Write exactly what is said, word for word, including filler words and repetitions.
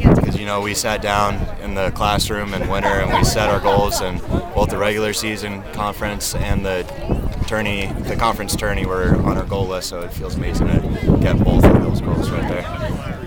because you know we sat down in the classroom in winter and we set our goals, and both the regular season conference and the tourney, the conference tourney, were on our goal list. So it feels amazing to get both of those goals right there.